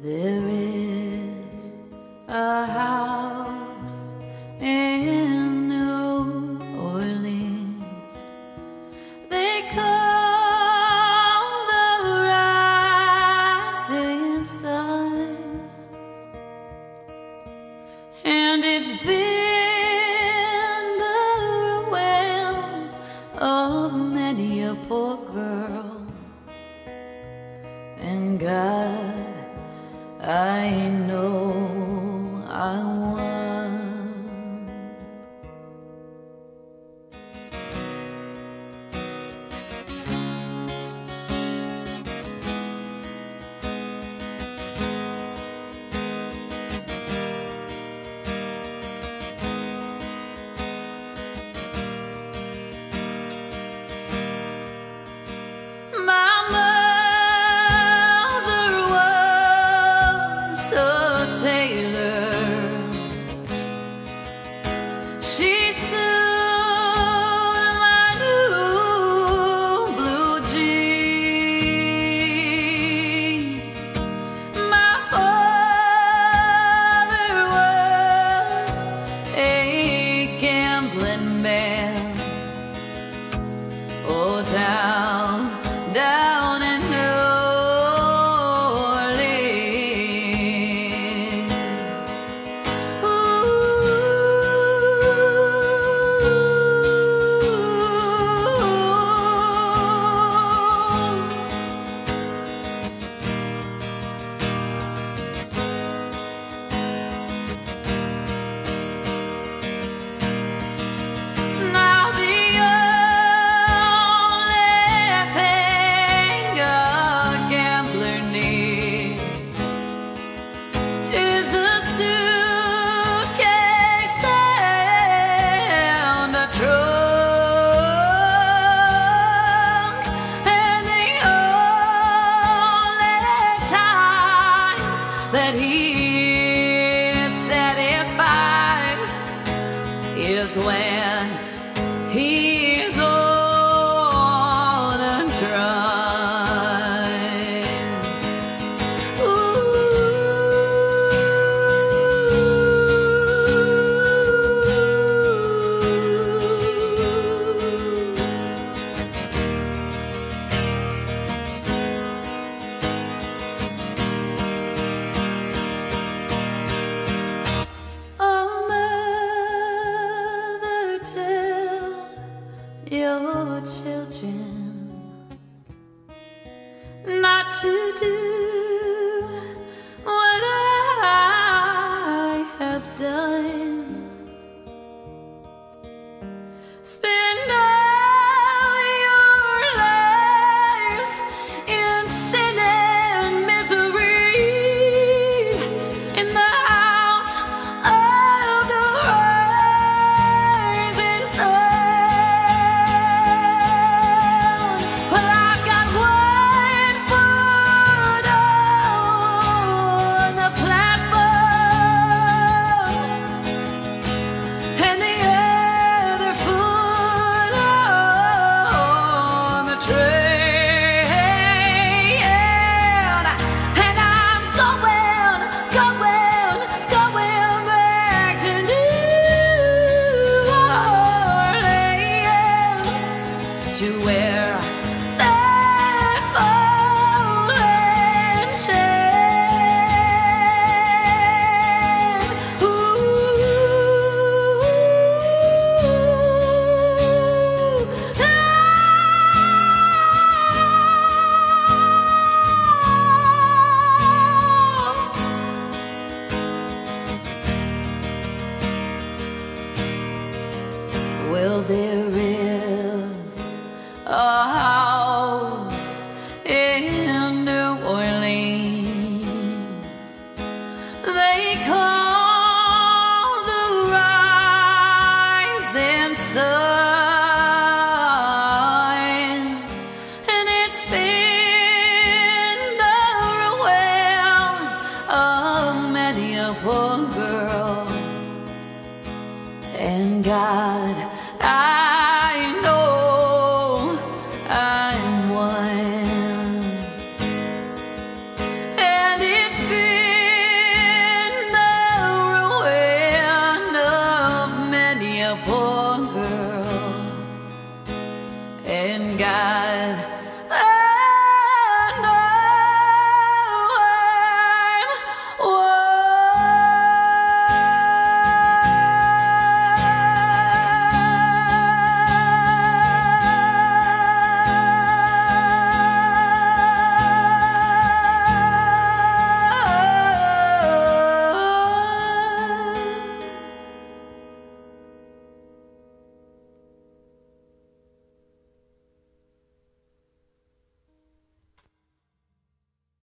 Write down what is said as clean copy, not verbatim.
There is a house in New Orleans they call the rising sun, and it's been the ruin of many a poor girl. And God, I know I won. She sewed my new blue jeans. My father was a gambling man. Oh, down in New Orleans. That he is satisfied is when he's on a drive. Your children not to do what I have done. Spend all your lives in sin and misery in the house of the rising sun. To where that fallen sand. Well, there is a house in New Orleans they call the rising sun, and it's been the ruin of many a poor girl. And God,